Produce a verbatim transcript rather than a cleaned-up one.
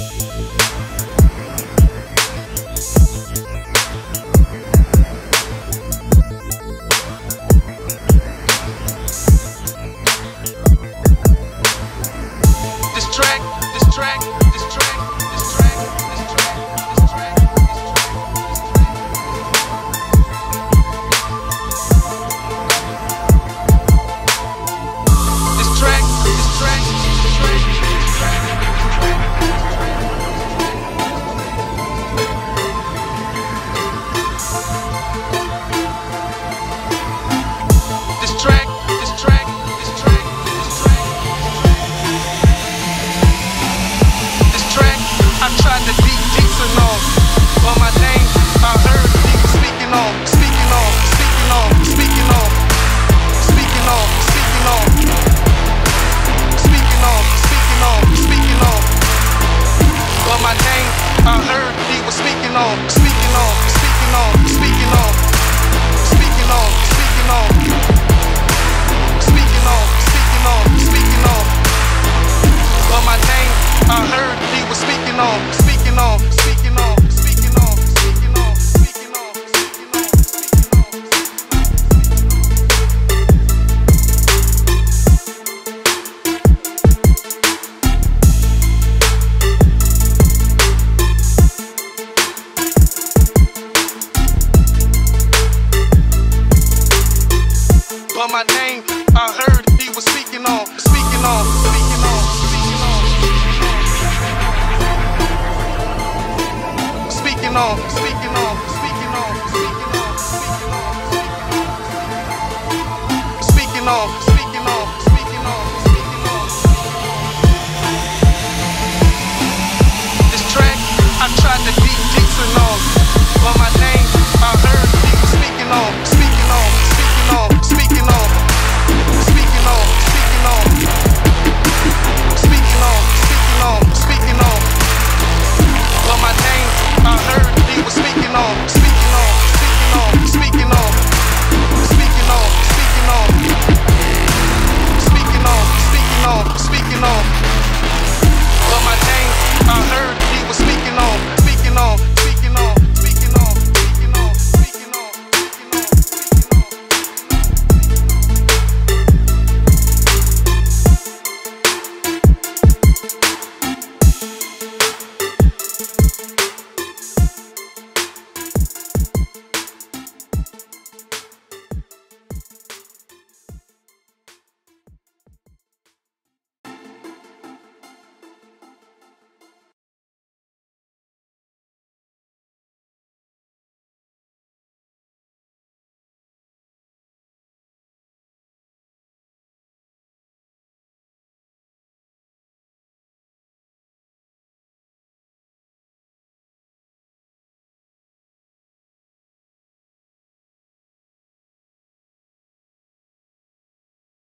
My name, I heard he was speaking on, speaking on, speaking on, speaking on, speaking on, speaking on, speaking on, speaking on, speaking on, speaking on, speaking on. This track, I tried to be decent on.